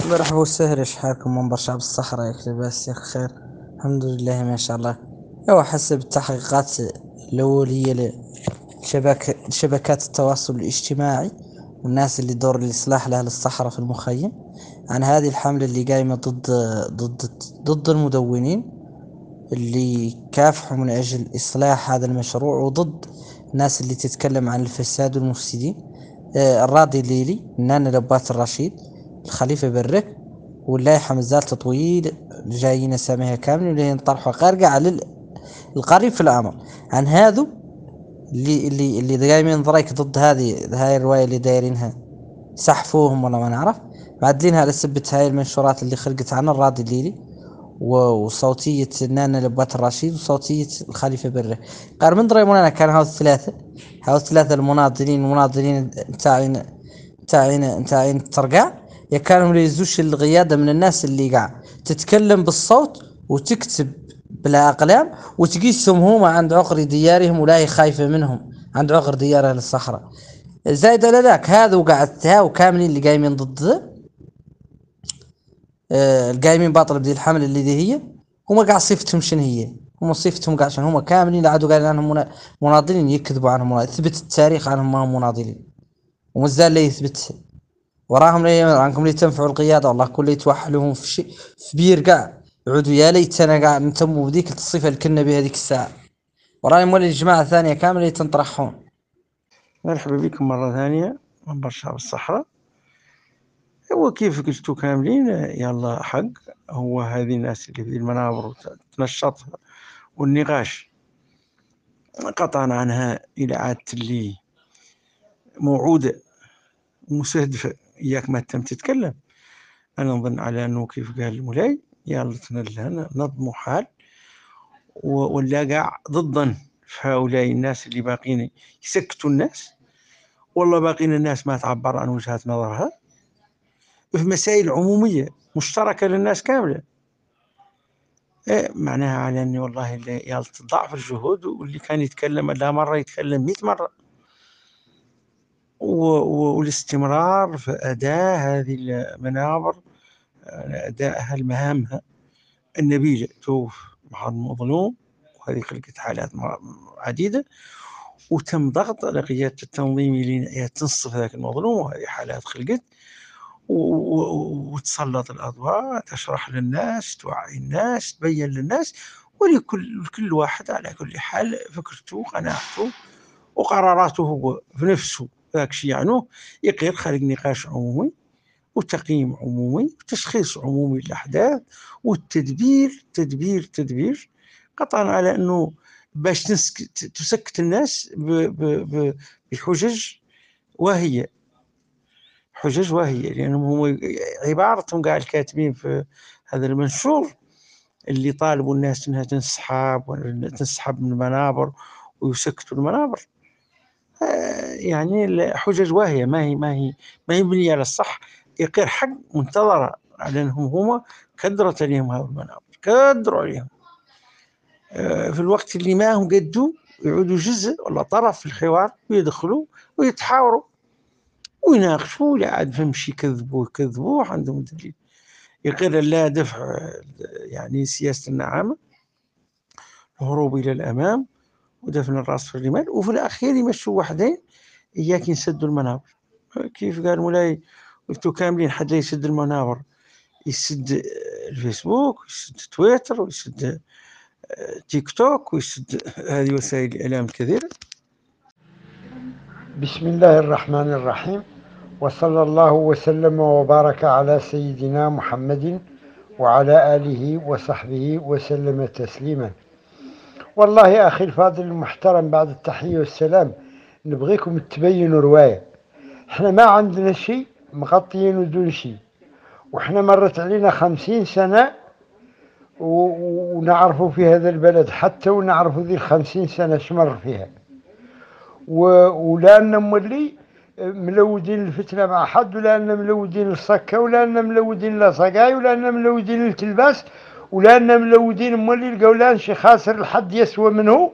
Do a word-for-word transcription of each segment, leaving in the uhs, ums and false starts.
مرحبا وسهلا، شحالكم منبر شعب الصحراء؟ ياك لاباس ياك خير؟ الحمد لله ما شاء الله. ايوا حسب التحقيقات الأولية لشبك شبكات التواصل الاجتماعي والناس اللي دور الإصلاح لأهل الصحراء في المخيم عن هذه الحملة اللي قايمة ضد ضد ضد المدونين اللي كافحوا من أجل إصلاح هذا المشروع، وضد الناس اللي تتكلم عن الفساد والمفسدين. آه، الراضي الليلي، نانا لبات الرشيد، الخليفة برك، واللايحة مازال تطويل جايين اساميها كامل اللي ينطرحوا قارقة على القريب في الأمر عن هذا اللي اللي اللي دايما ضريك ضد هذه هاي الرواية اللي دايرينها، سحفوهم ولا ما نعرف، معدلينها على سبة هاي المنشورات اللي خلقت عن الراضي الليلي وصوتية نانا لبات الرشيد وصوتية الخليفة برة. قال من دريمون أنا كان هاو الثلاثة، هاو الثلاثة المناضلين المناضلين نتاعين نتاعين نتاعين الترقاع، يا كانوا ما يزوش القيادة من الناس اللي قاع تتكلم بالصوت وتكتب بلا أقلام وتقيسهم هما عند عقر ديارهم ولا هي خايفة منهم عند عقر ديارها للصحراء. زايد على ذاك هذا وقعدت ها وكاملين اللي قايمين ضد آه، القايمين باطل بدي الحمل اللي دي هي، هم قاع صفتهم شنو هي؟ هم صفتهم قاع عشان هم كاملين عادوا قال عنهم منا- مناضلين، يكذبوا عنهم مناضلين. يثبت التاريخ عنهم ما هم مناضلين ومازال لا يثبت وراهم لي عنكم لي تنفعوا القياده، والله كل يتوحلهم في شيء في بير قاع يعودوا يا ليتنا قاع نتموا بذيك الصفه اللي كنا بهذيك الساعه، وراي مولي الجماعه ثانيه كامله تنطرحون. مرحبا بكم مرة ثانية من برشا الصحراء. هو كيف قلتوا كاملين يلا حق، هو هذه الناس اللي في المنابر وتنشط والنقاش قطعا عنها إلى عادة اللي موعودة ومستهدفة إياك ما تم تتكلم. أنا نظن على أنه كيف قال المولاي يلا تنلها نظموا حال ولا قاع ضدا في هؤلاء الناس اللي باقين يسكتوا الناس، والله باقين الناس ما تعبر عن وجهات نظرها في مسائل عمومية مشتركة للناس كاملة. إيه معناها على أني والله اللي يضاعف الجهود، واللي كان يتكلم لا مرة يتكلم مئة مرة، والاستمرار في أداء هذه المنابر، أداء مهامها النبيلة توف مع المظلوم. وهذه خلقت حالات عديدة وتم ضغط على قيادة التنظيم اللي تنصف ذاك المظلوم، وهذه حالات خلقت وتسلط الأضواء، تشرح للناس، توعي الناس، تبين للناس، ولكل كل واحد على كل حال فكرته وقناعته وقراراته هو في نفسه، ذاك الشيء يعني يقير خلق نقاش عمومي وتقييم عمومي وتشخيص عمومي للأحداث والتدبير تدبير تدبير قطعا على أنه باش تسكت الناس بحجج واهية حجج واهية لأنهم هم عبارتهم قاع الكاتبين في هذا المنشور اللي طالبوا الناس أنها تنسحب وتنسحب من المنابر ويسكتوا المنابر. آه يعني حجج واهية ما هي ما هي ما هي مبنية على الصح، يقير حق منتظرة على أنهم هم كدرت عليهم هذه المنابر، كدروا عليهم آه في الوقت اللي ما هم قدوا يعودوا جزء ولا طرف في الحوار ويدخلوا ويتحاوروا ويناقشوا، لا عاد فهمش يكذبوا يكذبوا عندهم دليل يقر لا دفع يعني سياسة النعامة، الهروب إلى الأمام ودفن الرأس في الرمال، وفي الأخير يمشوا وحدين إياك يسدوا المنابر. كيف قال مولاي قلتوا كاملين حد لا يسد المنابر، يسد الفيسبوك ويسد تويتر ويسد تيك توك ويسد هذه وسائل الإعلام الكثيرة. بسم الله الرحمن الرحيم، وصلى الله وسلم وبارك على سيدنا محمد وعلى آله وصحبه وسلم تسليما. والله يا أخي الفاضل المحترم، بعد التحية والسلام نبغيكم تبينوا رواية. احنا ما عندنا شيء مغطيين دون شيء، واحنا مرت علينا خمسين سنة ونعرفوا في هذا البلد حتى ونعرفوا ذي الخمسين سنة شمر فيها، ولأن مولي ملودين الفتنة مع حد، ولأن ملودين الصكة، ولأن ملودين الصقاي، ولأن ملودين التلباس، ولأن ملودين مولي القولان شي خاسر الحد يسوى منه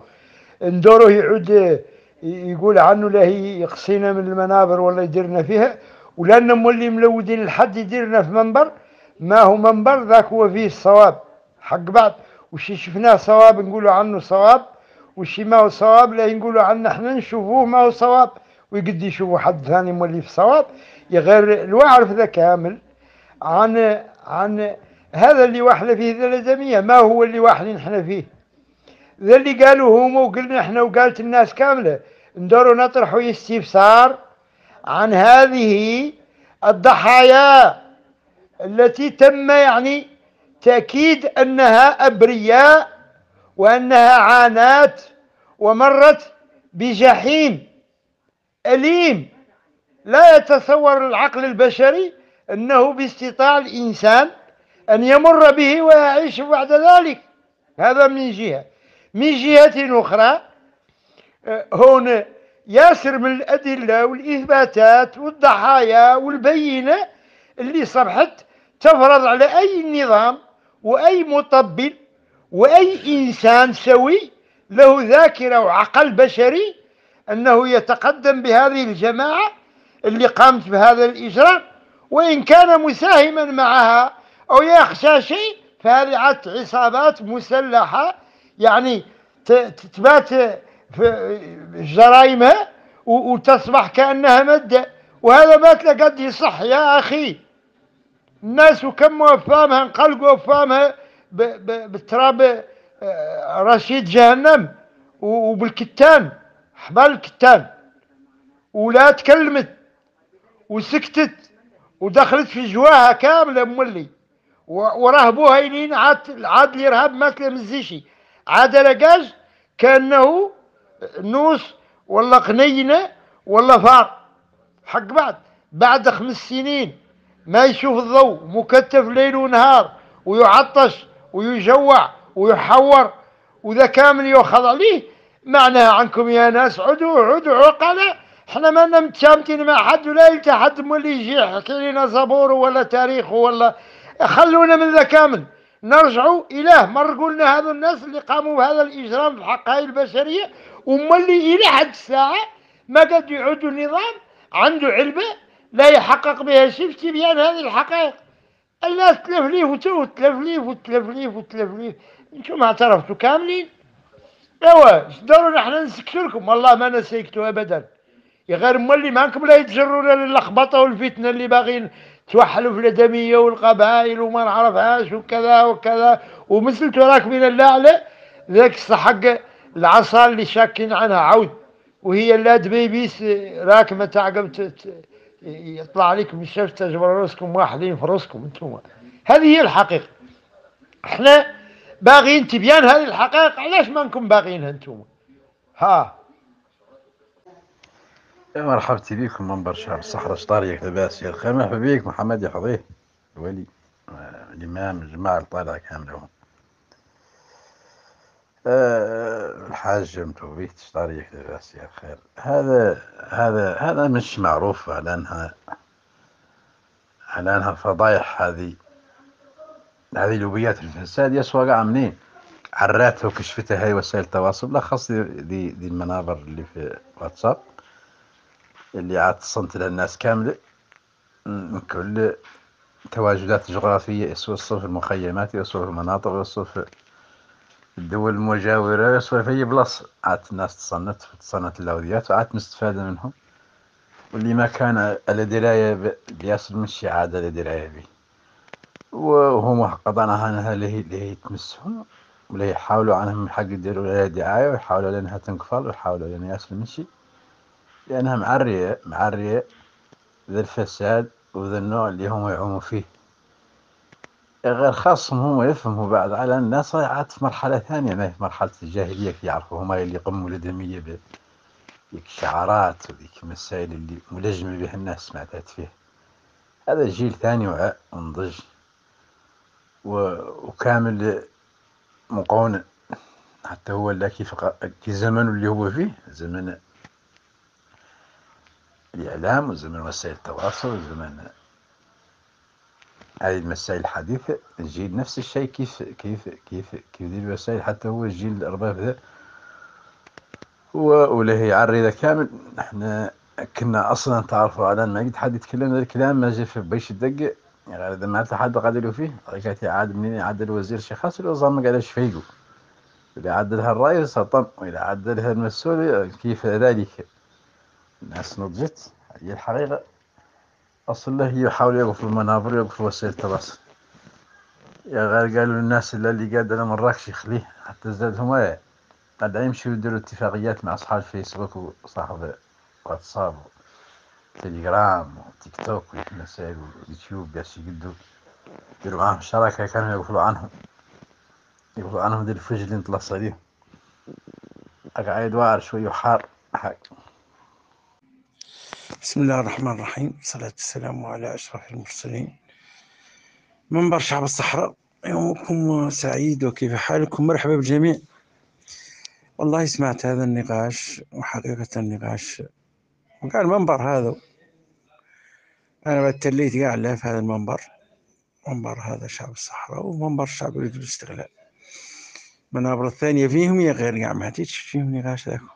ندوره يعود يقول عنه لا هي يقصينا من المنابر ولا يديرنا فيها، ولأن مولي ملودين الحد يديرنا في منبر ما هو منبر ذاك هو فيه الصواب حق بعض، وشي شفناه صواب نقولوا عنه صواب، وشي ما هو صواب لا نقولوا عنه احنا نشوفوه ما هو صواب، ويقد يشوفوا حد ثاني مولي في صواب. يا غير لو أعرف ذا كامل عن عن هذا اللي واحنا فيه ذا الأدمية، ما هو اللي واحنا نحن فيه ذا اللي قالوا هم وقلنا احنا وقالت الناس كاملة. ندوروا نطرحوا استفسار عن هذه الضحايا التي تم يعني تأكيد أنها أبرياء وأنها عانت ومرت بجحيم أليم لا يتصور العقل البشري أنه باستطاع الإنسان أن يمر به ويعيش بعد ذلك. هذا من جهة. من جهة أخرى هون ياسر من الأدلة والإثباتات والضحايا والبينة اللي صبحت تفرض على أي نظام وأي مطبل وأي إنسان سوي له ذاكرة وعقل بشري أنه يتقدم بهذه الجماعة اللي قامت بهذا الإجرام، وإن كان مساهما معها أو يخشى شيء فهذه عادت عصابات مسلحة يعني تبات في جرائمها وتصبح كأنها مادة، وهذا ما قد يصح يا أخي. الناس وكم وفامها انقلقوا وفامها بالتراب رشيد جهنم وبالكتان حبال الكتان، ولا تكلمت وسكتت ودخلت في جواها كاملة مولي، ورهبوها يلين عاد عاد الإرهاب ما تلمزيشي عاد لقاش كأنه نوس ولا قنينة ولا فار حق بعد. بعد خمس سنين ما يشوف الضوء مكتف ليل ونهار ويعطش ويجوع ويحور وذا كامل يؤخذ عليه. معناها عنكم يا ناس عدوا عدوا عقلا، احنا ما لنا متشامتين مع حد ولا يلتحد مولي يجي يحكي لنا صبوره ولا تاريخه ولا خلونا من ذا كامل. نرجعوا إله مر قلنا هذا الناس اللي قاموا بهذا الإجرام في حق هاي البشرية ومولي إلى حد الساعة ما قد يعودوا النظام عنده علبة لا يحقق بها شيء في تبيان هذه الحقائق. الناس تلفليف وتلفليف وتلفليف وتلفليف، انتم اعترفتوا كاملين. ايوا ايش دوروا نحن نسكتوا لكم؟ والله ما نسكتوا ابدا. يا غير مولي معكم لا يتجرونا للخبطه والفتنه اللي باغيين توحلوا في الادميه والقبائل وما نعرفهاش وكذا وكذا، ومثلتوا راكبين الاعلى ذاك حق العصا اللي شاكين عنها عود، وهي لا دبيبيس راكمه تعقب يطلع عليكم من الشمس تجبر راسكم واحدين في راسكم انتم. هذه هي الحقيقه. احنا باغيين تبيان هذه الحقائق، علاش ما انكم باغيينها انتم؟ ها يا مرحبتي بكم منبر شعب الصحراء شطارية لاباس يا الخير. مرحبا بك محمد يحظيه الولي الإمام الجماعة الطالعة كاملهم أه الحاج متوبيت شطارية لاباس يا الخير. هذا هذا هذا مش معروف على أنها على أنها الفضايح هذه هذه لوبيات الفساد يسوى منين عراتها وكشفتها هاي وسائل التواصل، لا خاص دي دي المنابر اللي في واتساب اللي عاد تصنت لها الناس كاملة من كل تواجدات جغرافية، يوصل في المخيمات، يوصل في المناطق، يوصل في الدول المجاورة، يوصل في أي بلاصة. عاد الناس تصنت تصنت اللاوديات وعاد مستفادة منهم، واللي ما كان على دراية بياسر مشي عاد على دراية به، وهم قضانا عنها اللي هي تمسهم ولا يحاولوا عنهم حق يديروا لها دعاية ويحاولوا لأنها تنقفل ويحاولوا لأن ياسر مشي، لأنها معرية معرية ذا الفساد وذا النوع اللي هم يعوموا فيه. غير خاصهم هم يفهموا بعد على الناس عاد في مرحلة ثانية، ما في مرحلة الجاهلية يعرفوا هم اللي يقموا الأدمية بذيك الشعارات وذيك المسائل اللي ملجمة بها الناس سمعتها فيها. هذا جيل ثاني وعاء ونضج وكامل مقاون، حتى هو اللي كيف كي زمنه اللي هو فيه زمن الإعلام وزمن وسائل التواصل وزمن هذه المسائل الحديثة. الجيل نفس الشيء كيف كيف كيف كيف ذي الوسائل، حتى هو الجيل الأرباب ذا وله يعري ذا كامل. احنا كنا اصلا تعرفوا على ما قد حد يتكلم ذا الكلام ما جا في باش يدق يعني اذا ما حد قادر فيه رجعت عاد منين يعدل الوزير شي خاص الوزاره ما قالش فيقو اذا عدلها الرئيس سطن واذا عدلها المسؤول كيف ذلك. الناس نضجت هي الحقيقه اصلا هي يحاولوا يوقفوا المنابر ويوقفوا وسائل التواصل. يا غير قالوا الناس اللي اللي قاعد على مراكش يخليه حتى زادهم ايه قاعد يمشوا يديروا اتفاقيات مع اصحاب فيسبوك وصاحب واتساب تليجرام وتيك توك والمسائل واليوتيوب باش يقدوا يديروا معاهم شراكة كانوا يقولوا عنهم يقولوا عنهم دي الفجر اللي نطلص عليهم قاعد واعر شوي وحار حق. بسم الله الرحمن الرحيم، الصلاة والسلام على أشرف المرسلين. منبر شعب الصحراء، يومكم سعيد وكيف حالكم؟ مرحبا بالجميع. والله سمعت هذا النقاش وحقيقة النقاش وقال المنبر هذا أنا بتليت قاعد في هذا المنبر، منبر هذا شعب الصحراء ومنبر الشعب يريد الاستغلال. المنابر الثانية فيهم يا غير قاع ما تيجي فيهم نقاش ذاك.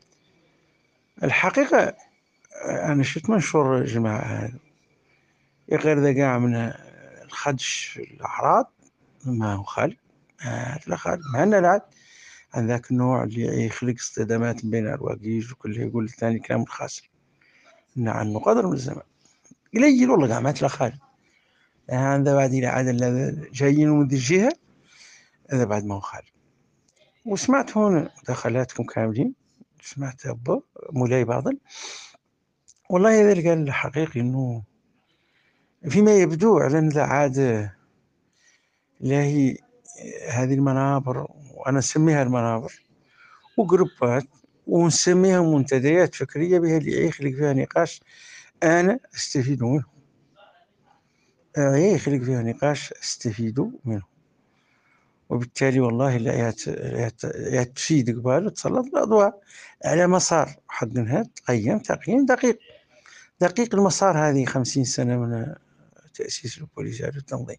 الحقيقة أنا شفت منشور الجماعة هذا يا غير ذا قاع من الخدش في الأعراض ما هو خالي لا خالي معنا العاد عن ذاك النوع اللي يخلق اصطدامات بين الواقيج وكله يقول الثاني كلام الخاسر إن عنه قدر من الزمان قليل والله قاع ما تلا خالي هذا بعد إلى عاد جايين من ذي الجهة هذا بعد ما هو خالي. وسمعت هون مداخلاتكم كاملين، سمعت أبو مولاي باطل والله هذا اللي قال الحقيقي إنه فيما يبدو على أن ذا عاد لا هي هذه المنابر وأنا أسميها المنابر وجروبات ونسميها منتديات فكرية بها اللي يخلق فيها نقاش أنا أستفيد منه، يخلق فيها نقاش أستفيد منه. وبالتالي والله لا تفيد قبال وتسلط الأضواء على مسار حد منها تقيم تقييم دقيق دقيق المسار. هذه خمسين سنة من تأسيس البوليساريو والتنظيم.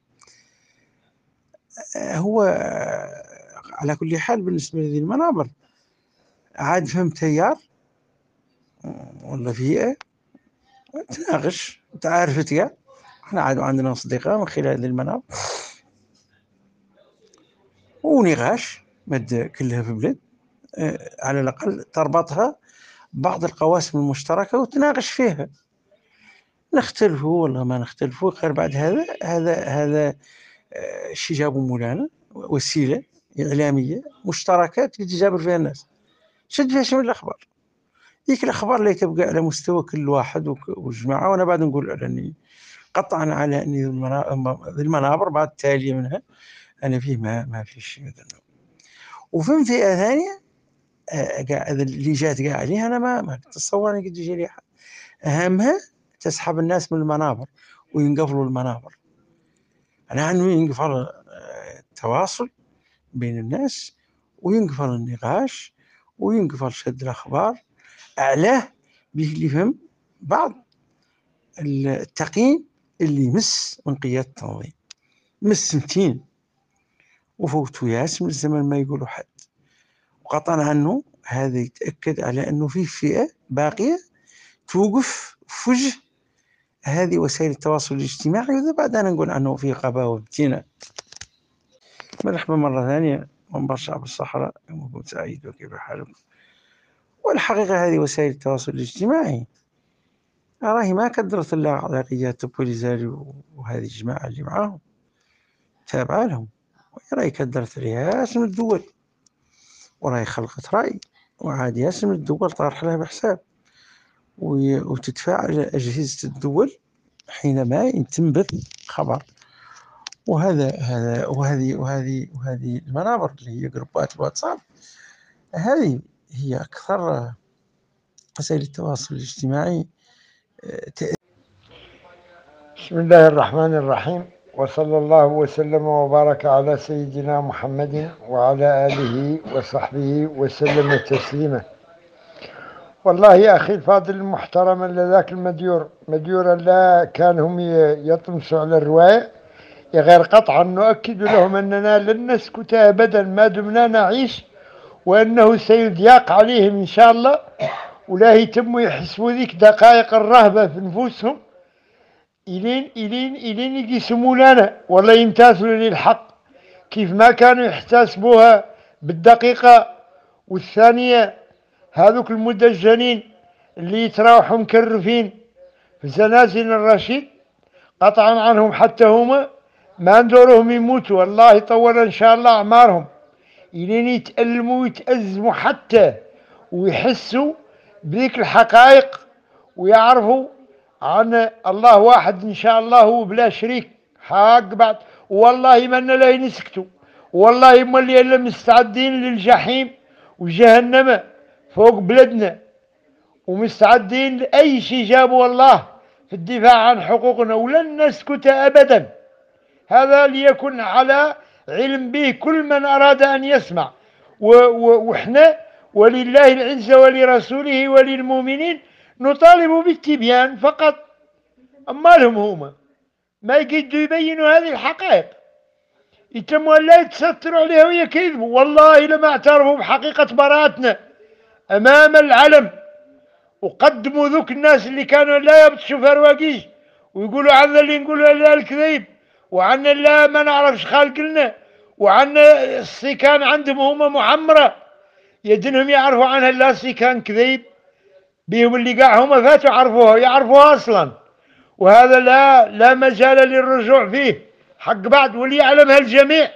هو على كل حال بالنسبة لهذه المنابر عاد فهم تيار ولا فئة تناقش وتعارفت كاع. احنا عاد عندنا أصدقاء من خلال هذه المنابر ونقاش مد كلها في بلاد على الأقل تربطها بعض القواسم المشتركة وتناقش فيها. نختلفوا والله ما نختلفوا غير بعد هذا هذا هذا شي جابوا مولانا وسيلة إعلامية مشتركات تجابر فيها الناس شد فيها شمل الأخبار. ديك الأخبار اللي تبقى على مستوى كل واحد والجماعة. وأنا بعد نقول على أني قطعا على أن المنابر بعد التالية منها أنا فيه ما ما فيش مثلا. وفي فئة ثانية قاعد اللي جات قاعد عليها أنا ما ما تتصور أني قد يجي لي أهمها تسحب الناس من المنابر وينقفلوا المنابر. أنا عنه ينقفل التواصل بين الناس وينقفل النقاش وينقفل شد الأخبار أعلاه به اللي فهم بعض التقييم اللي يمس من قيادة التنظيم مس سنتين وفوتوا ياس من الزمن ما يقولوا حد. وقطعا عنه هذا يتأكد على أنه في فئة باقية توقف في وجه هذه وسائل التواصل الاجتماعي. وإذا بعد أنا نقول عنه في قباوة بتينا. مرحبا مرة ثانية منبر شعب الصحراء، يومكم سعيد وكيف حالكم؟ والحقيقة هذه وسائل التواصل الاجتماعي راهي ما كدرت الله على قيادة البوليساريو وهذه الجماعة اللي معاهم تابعة لهم، راهي كدرت رئاسة من الدول وراهي خلقت رأي وعاد ياسم الدول طارح لها بحساب وتتفاعل أجهزة الدول حينما يتم خبر. وهذا هذا وهذه وهذه وهذه المنابر اللي هي جروبات الواتساب هذه هي أكثر وسائل التواصل الاجتماعي. بسم الله الرحمن الرحيم، وصلى الله وسلم وبارك على سيدنا محمد وعلى آله وصحبه وسلم تسليما. والله يا أخي الفاضل المحترم لذاك المديور مديور لا كان هم يطمسوا على الرواية غير قطعا نؤكد لهم أننا لن نسكت أبدا ما دمنا نعيش وأنه سيضيق عليهم إن شاء الله ولا يتموا يحسبوا ذيك دقائق الرهبة في نفوسهم إلين إلين إلين يقسموا لنا ولا يمتثلوا للحق كيف ما كانوا يحتسبوها بالدقيقة والثانية. هذوك المدجنين اللي يتراوحوا مكرفين في زنازل الرشيد قطعا عنهم حتى هما ما ندورهم يموتوا، الله يطول إن شاء الله أعمارهم، إلين يتألموا ويتأزموا حتى ويحسوا بذيك الحقائق ويعرفوا عن الله واحد إن شاء الله هو بلا شريك حق بعد. والله ما لا ينسكتوا، والله ما اللي إلا مستعدين للجحيم وجهنم فوق بلدنا، ومستعدين لأي شيء جابوا الله في الدفاع عن حقوقنا، ولن نسكت أبدا. هذا ليكن على علم به كل من أراد أن يسمع. وإحنا ولله العزة ولرسوله وللمؤمنين نطالب بالتبيان فقط. أما لهم هما ما يقدروا يبينوا هذه الحقائق، يتموا لا يتستروا عليها ويكذبوا. والله لما اعترفوا بحقيقة براءتنا أمام العلم وقدموا ذوك الناس اللي كانوا لا يبطشوا فرواقيش ويقولوا عنا اللي نقولوا لا الكذيب، وعنا لا ما نعرفش خالق لنا، وعنا السيكان عندهم هما معمرة يدنهم يعرفوا عنها لا سيكان كذيب بهم اللي قاع هما فاتوا عرفوها يعرفوها أصلا. وهذا لا لا مجال للرجوع فيه حق بعد، وليعلمها الجميع